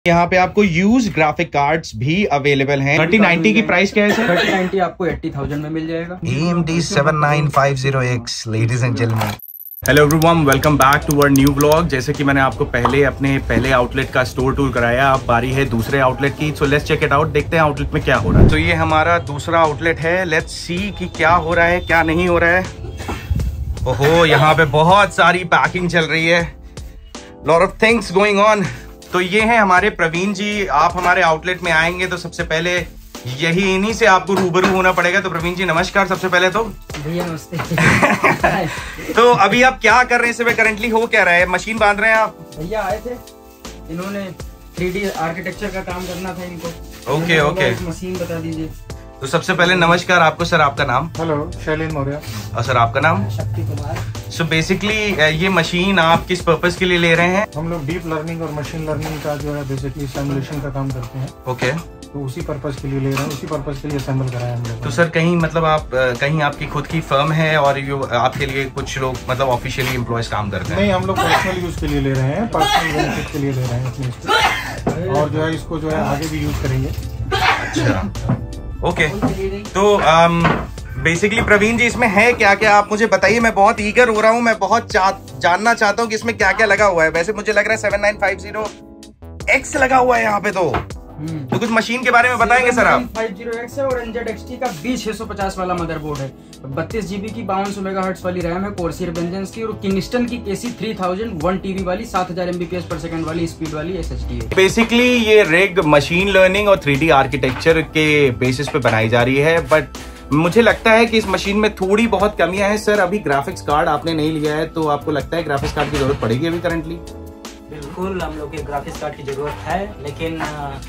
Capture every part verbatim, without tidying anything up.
यहाँ पे आपको यूज ग्राफिक कार्ड्स भी अवेलेबल हैं। थर्टी नाइनटी की प्राइस क्या है सर? थर्टी नाइनटी आपको एट्टी थाउजेंड में मिल जाएगा। A M D seven nine five zero X, ladies and gentlemen। Hello everyone, welcome back to our new vlog. जैसे कि मैंने आपको पहले अपने पहले आउटलेट का स्टोर टूर कराया, अब बारी है दूसरे आउटलेट की। So let's check it out, देखते हैं आउटलेट में क्या हो रहा है। तो ये हमारा दूसरा आउटलेट है, लेट्स सी कि क्या हो रहा है क्या नहीं हो रहा है। ओहो, यहाँ पे बहुत सारी पैकिंग चल रही है, lot of things going on. तो ये है हमारे प्रवीण जी। आप हमारे आउटलेट में आएंगे तो सबसे पहले यही इन्हीं से आपको रूबरू होना पड़ेगा। तो प्रवीण जी नमस्कार सबसे पहले तो। भैया नमस्ते। तो अभी आप क्या कर रहे हैं? इसमें करंटली हो क्या रहा है? मशीन बांध रहे हैं आप? भैया आए थे, इन्होंने थ्री डी आर्किटेक्चर का काम करना था इनको। ओके ओके, मशीन बता दीजिए। तो सबसे पहले नमस्कार आपको। सर आपका नाम? हेलो, शैलेंद्र मौर्य। और सर आपका नाम? शक्ति कुमार। सो बेसिकली ये मशीन आप किस पर्पस के लिए ले रहे हैं? हम लोग डीप लर्निंग और मशीन लर्निंग का जो है बेसिकली सिमुलेशन का काम करते हैं। ओके, तो उसी पर्पस के लिए ले रहे हैं, उसी पर्पस के लिए असेंबल कराया हम लोग। तो सर कहीं मतलब आप कहीं आपकी खुद की फर्म है और यो आपके लिए कुछ लोग मतलब ऑफिशियली एम्प्लॉयज काम करते हैं? नहीं, हम लोग पर्सनल यूज के लिए ले रहे हैं, पर्सनल बेनिफिट के लिए ले रहे हैं अपने इसको, और जो है इसको जो है आगे भी यूज करेंगे। अच्छा, ओके okay. तो बेसिकली um, प्रवीण जी इसमें है क्या क्या आप मुझे बताइए। मैं बहुत ईगर हो रहा हूँ, मैं बहुत चा, जानना चाहता हूँ कि इसमें क्या क्या लगा हुआ है। वैसे मुझे लग रहा है seven nine five zero X लगा हुआ है यहाँ पे। तो तो कुछ मशीन के बारे में बताएंगे सर आप? फाइव ज़ीरो एक्स है और एन ज़ेड एक्स टी का बी सिक्स फिफ्टी वाला मदरबोर्ड है। बत्तीस जीबी की बावन सौ मेगाहर्ट्ज वाली रैम है, कोर्सियर वेंजेंस की, और किंगस्टन की KC three thousand one TB वाली सात हज़ार एमबीपीएस पर सेकंड वाली स्पीड वाली एसएसडी है। बेसिकली ये रिग मशीन लर्निंग और थ्री डी आर्किटेक्चर के बेसिस पे बनाई जा रही है, बट मुझे लगता है कि इस मशीन में थोड़ी बहुत कमियां हैं। सर अभी ग्राफिक्स कार्ड आपने नहीं लिया है, तो आपको लगता है ग्राफिक्स कार्ड की जरूरत पड़ेगी अभी करंटली? बिल्कुल, हम लोग के ग्राफिक्स कार्ड की जरूरत है, लेकिन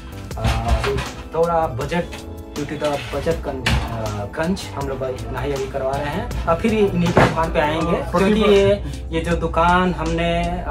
थोड़ा बजट ड्यूटी का बजट क्रंच हम लोग नहीं अभी करवा रहे हैं। अब फिर इन्हीं की दुकान पे आएंगे, क्योंकि ये ये जो दुकान हमने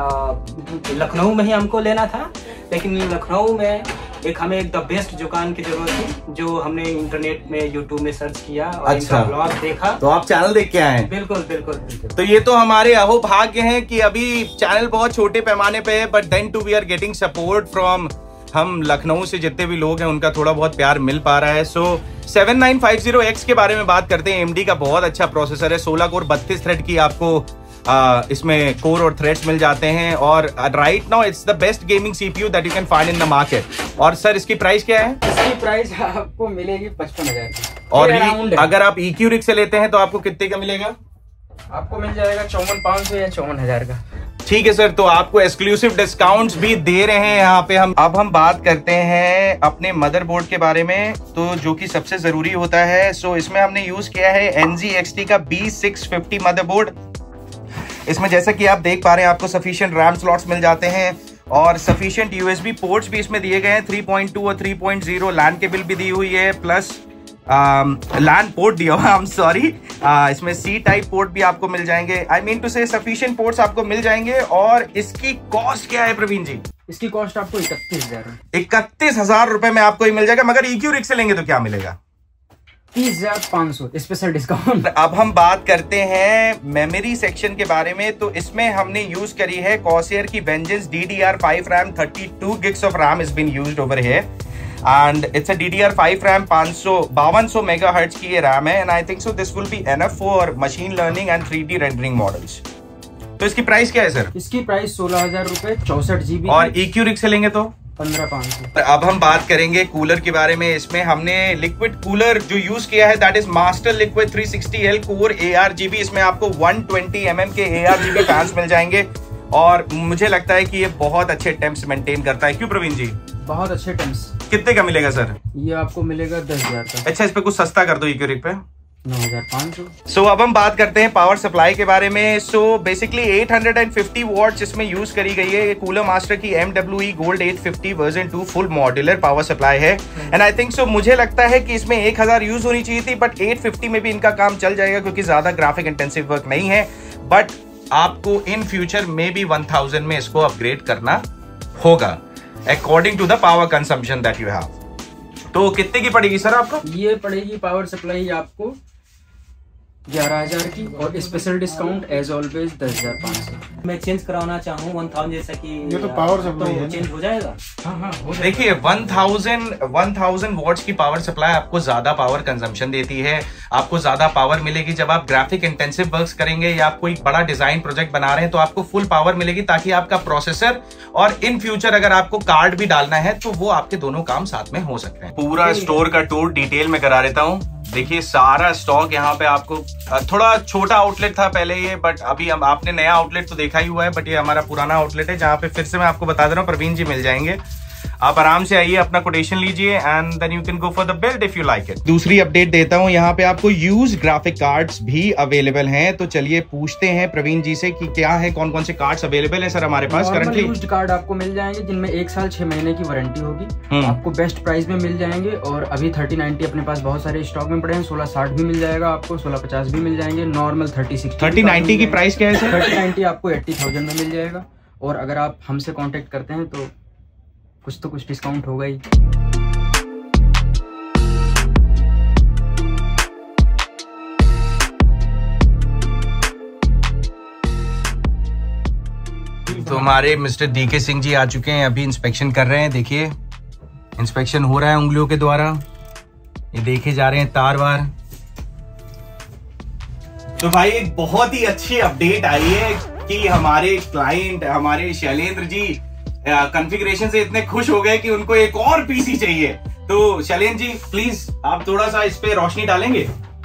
लखनऊ में ही हमको लेना था, लेकिन लखनऊ में एक हमें एक द बेस्ट दुकान की जरूरत थी, जो हमने इंटरनेट में यूट्यूब में सर्च किया और अच्छा। इनका ब्लॉग देखा, तो आप चैनल देख के आए? बिल्कुल बिल्कुल बिल्कुल। तो ये तो हमारे अहो भाग्य हैं कि अभी चैनल बहुत छोटे पैमाने पे है, but then too we are getting support from हम लखनऊ से जितने भी लोग हैं उनका थोड़ा बहुत प्यार मिल पा रहा है। So seven nine five zero X के बारे में बात करते हैं। एमडी का बहुत अच्छा प्रोसेसर है, सोलह कोर बत्तीस थ्रेड की आपको आ, इसमें कोर और थ्रेड्स मिल जाते हैं, और right now it's the best gaming CPU that you can find in the market. और सर इसकी प्राइस क्या है? इसकी प्राइस आपको मिलेगी पचपन हजार की, और अगर आप ईक्यू रिग से लेते हैं तो आपको कितने का मिलेगा? आपको मिल जाएगा चौवन पाँच सौ या चौवन हजार का। ठीक है सर, तो आपको एक्सक्लूसिव डिस्काउंट्स भी दे रहे हैं यहाँ पे हम। अब हम बात करते हैं अपने मदरबोर्ड के बारे में, तो जो कि सबसे जरूरी होता है। सो इसमें हमने यूज किया है एन ज़ेड एक्स टी का बी सिक्स फिफ्टी मदरबोर्ड। इसमें जैसा कि आप देख पा रहे हैं आपको सफिशिएंट रैम स्लॉट्स मिल जाते हैं, और सफिशिएंट यूएसबी पोर्ट्स भी इसमें दिए गए हैं। थ्री पॉइंट टू और three point zero LAN cable भी दी हुई है, प्लस लैन पोर्ट दिया हुआ, आई एम सॉरी, इसमें सी टाइप पोर्ट भी आपको मिल जाएंगे। I mean to say sufficient ports आपको मिल जाएंगे। और इसकी कॉस्ट क्या है प्रवीण जी? इसकी कॉस्ट आपको इकतीस हजार इकतीस हजार रुपए में आपको ही मिल जाएगा, मगर ईक्यू रिग से लेंगे तो क्या मिलेगा? तीस हजार पाँच सौ स्पेशल डिस्काउंट। अब हम बात करते हैं मेमोरी सेक्शन के बारे में। तो इसमें हमने यूज करी है कॉर्सियर की Vengeance D D R five RAM, thirty two gigs of RAM is been used over here, and it's a D D R five RAM, पाँच सौ बावन सौ मेगाहर्ट्ज की ये रैम है, and I think so this will be enough for machine learning and three D rendering models। तो इसकी price क्या है सर? इसकी प्राइस सोलह हजार रुपए, चौसठ जीबी, और ईक्यू रिग से लेंगे तो पंद्रह पाँच सौ। अब हम बात करेंगे कूलर के बारे में। इसमें हमने लिक्विड कूलर जो यूज किया है that is Master Liquid three sixty L core A R G B. इसमें आपको वन ट्वेंटी एम एम के A R G B fans मिल जाएंगे, और मुझे लगता है कि ये बहुत अच्छे टेम्प्स मेंटेन करता है। क्यों प्रवीण जी? बहुत अच्छे टेम्प्स। कितने का मिलेगा सर? ये आपको मिलेगा दस हजार का। अच्छा, इस पे कुछ सस्ता कर दो ईक्यू रिग पे, नौ हजार पाँच सौ। सो अब हम बात करते हैं पावर सप्लाई के बारे में। So basically eight hundred fifty watts इसमें यूज करी गई है। कूलर मास्टर की M W E gold eight fifty version two full modular power supply है, एंड आई थिंक सो मुझे लगता है कि इसमें एक हजार यूज होनी चाहिए थी, बट एट फिफ्टी में भी इनका काम चल जाएगा, क्योंकि ज्यादा ग्राफिक इंटेंसिव वर्क नहीं है। बट आपको इन फ्यूचर में भी वन थाउज़ेंड में इसको अपग्रेड करना होगा according to the power consumption that you have. तो, तो कितने की पड़ेगी सर आपको? ये पड़ेगी पावर सप्लाई आपको ग्यारह हजार की, और स्पेशल डिस्काउंट एज ऑलवेज दस हजार पाँच सौ। मैं चेंज कराना चाहूँ वन थाउजेंड जैसा कि ये तो पावर सप्लाई है, चेंज हो जाएगा। हाँ हाँ हो जाएगा। देखिए one thousand one thousand watts की पावर सप्लाई आपको ज्यादा पावर कंजम्पशन देती है। आपको ज्यादा पावर मिलेगी जब आप ग्राफिक इंटेंसिव वर्क्स करेंगे या आप कोई बड़ा डिजाइन प्रोजेक्ट बना रहे हैं, तो आपको फुल पावर मिलेगी ताकि आपका प्रोसेसर और इन फ्यूचर अगर आपको कार्ड भी डालना है तो वो आपके दोनों काम साथ में हो सकते हैं। पूरा स्टोर का टूर डिटेल में करा देता हूँ। देखिए सारा स्टॉक यहाँ पे आपको, थोड़ा छोटा आउटलेट था पहले ये, बट अभी हम आपने नया आउटलेट तो देखा ही हुआ है, बट ये हमारा पुराना आउटलेट है जहाँ पे फिर से मैं आपको बता दे रहा हूँ प्रवीण जी मिल जाएंगे। आप आराम से आइए, अपना कोटेशन लीजिए and then you can go for the build if you like it. दूसरी अपडेट देता हूँ, यहाँ पे आपको यूज ग्राफिक कार्ड्स भी अवेलेबल हैं, तो चलिए पूछते हैं प्रवीण जी से कि क्या है, कौन कौन से कार्ड्स अवेलेबल है सर हमारे पास करंटली। यूज्ड कार्ड आपको मिल जाएंगे जिनमें एक साल छह महीने की वारंटी होगी, आपको बेस्ट प्राइस में मिल जाएंगे। और अभी थर्टी नाइनटी अपने पास बहुत सारे स्टॉक में पड़े हैं, सोलह साठ भी मिल जाएगा आपको, सोलह पचास भी मिल जाएंगे, normal thirty sixty. Thirty ninety की प्राइस क्या है सर? थर्टी नाइनटी आपको एट्टी थाउजेंड में मिल जाएगा, और अगर आप हमसे कॉन्टेक्ट करते हैं तो कुछ तो कुछ डिस्काउंट होगा ही। तो हमारे मिस्टर डीके सिंह जी आ चुके हैं, अभी इंस्पेक्शन कर रहे हैं। देखिए इंस्पेक्शन हो रहा है उंगलियों के द्वारा, ये देखे जा रहे हैं तार वार। तो भाई एक बहुत ही अच्छी अपडेट आई है कि हमारे क्लाइंट हमारे शैलेंद्र जी कॉन्फ़िगरेशन से इतने खुश हो गए कि उनको एक और पीसी चाहिए। तो शैलेंद्र जी प्लीज आप थोड़ा सा इस पे रोशनी डालेंगे।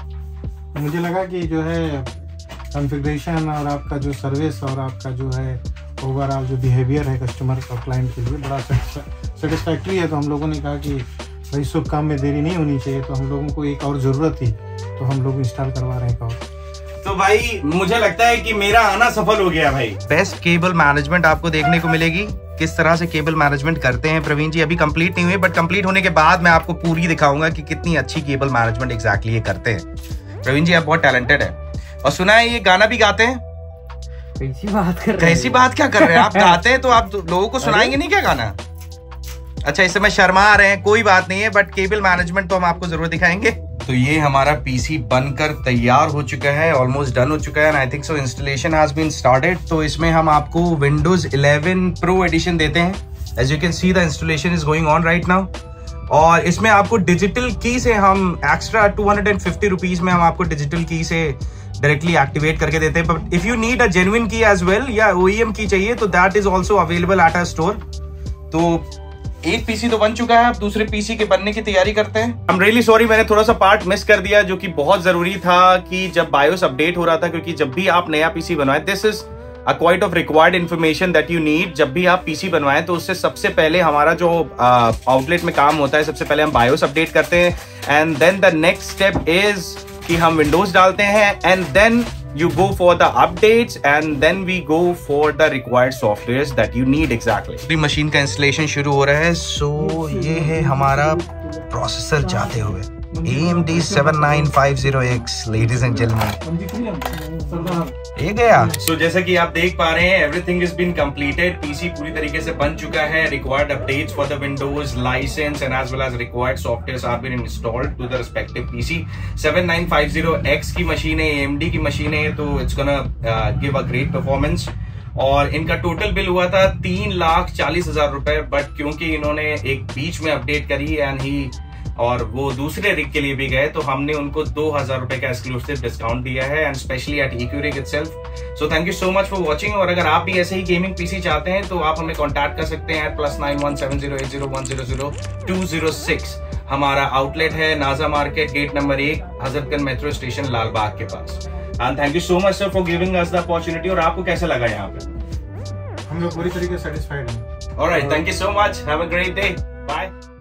मुझे लगा कि जो है कॉन्फ़िगरेशन और आपका जो सर्विस और आपका जो है ओवरऑल जो बिहेवियर है कस्टमर और क्लाइंट के लिए बड़ा सेटिस्फैक्ट्री है, तो हम लोगों ने कहा कि भाई शुभ काम में देरी नहीं होनी चाहिए, तो हम लोगों को एक और ज़रूरत थी, तो हम लोग इंस्टॉल करवा रहे हैं और। तो भाई मुझे लगता है कि मेरा आना सफल हो गया भाई। बेस्ट केबल मैनेजमेंट आपको देखने को मिलेगी, किस तरह से केबल मैनेजमेंट करते हैं प्रवीण जी। अभी कंप्लीट नहीं हुई, बट कंप्लीट होने के बाद मैं आपको पूरी दिखाऊंगा कि कितनी अच्छी केबल मैनेजमेंट एग्जैक्टली ये करते हैं। प्रवीण जी आप बहुत टैलेंटेड है, और सुना है ये गाना भी गाते हैं। कैसी बात कर रहे हैं? कैसी बात क्या कर रहे हैं आप? गाते हैं तो आप लोगों को सुनाएंगे नहीं क्या गाना? अच्छा इस समय शर्मा आ रहे हैं, कोई बात नहीं है, बट केबल मैनेजमेंट तो हम आपको जरूर दिखाएंगे। तो ये हमारा पीसी बनकर तैयार हो चुका है, ऑलमोस्ट डन हो चुका है, and I think so installation has been started. तो इसमें हम आपको विंडोज इलेवन प्रो एडिशन देते हैं। As you can see the installation is going on right now, और इसमें आपको डिजिटल की से हम extra two hundred fifty rupees में हम आपको डिजिटल की से डायरेक्टली एक्टिवेट करके देते हैं। But if you need a genuine key as well या ओईएम की चाहिए तो that is also available at our store. तो एक पीसी तो बन चुका है, अब दूसरे पीसी के बनने की तैयारी करते हैं। आई एम रियली सॉरी, मैंने थोड़ा सा पार्ट मिस कर दिया जो कि बहुत जरूरी था कि जब बायोस अपडेट हो रहा था, क्योंकि जब भी आप नया पीसी बनवाएं, this is a quite of required information that you need. जब भी आप पीसी बनवाएं तो उससे सबसे पहले हमारा जो आउटलेट uh, में काम होता है, सबसे पहले हम बायोस अपडेट करते हैं, and then the next step is कि हम विंडोज डालते हैं, and then you go for the updates and then we go for the required softwares that you need exactly. पूरी मशीन का इंस्टॉलेशन शुरू हो रहा है। सो ये है हमारा प्रोसेसर जाते हुए A M D seven nine five zero X, ladies and gentlemen। ये गया। so, जैसा कि आप देख पा रहे हैं everything has been completed, PC पूरी तरीके से बन चुका है। required updates for the Windows license and as well as required softwares have been installed to the respective P C। Seven nine five zero X की मशीन है, A M D की machine है, तो it's gonna uh, give a great performance। और इनका total bill हुआ था तीन लाख चालीस हजार रुपए, बट क्योंकि इन्होंने एक बीच में अपडेट करी एंड ही और वो दूसरे रिग के लिए भी गए, तो हमने उनको दो हजार रुपए का एक्सक्लूसिव डिस्काउंट दिया है, and specially at EQRig itself। So thank you so much for watching. और अगर आप भी ऐसे ही गेमिंग पीसी चाहते हैं तो आप हमें कांटेक्ट कर सकते हैं at plus nine one seven zero eight zero one zero zero two zero six. हमारा आउटलेट है नाजा मार्केट, गेट नंबर एक, हजरतगंज मेट्रो स्टेशन, लालबाग के पास। And thank you so much sir for giving us the opportunity. और आपको कैसा लगा यहाँ पे? हम लोग पूरी तरीके से सेटिस्फाइड हैं। Alright, thank you so much, have a great day, bye.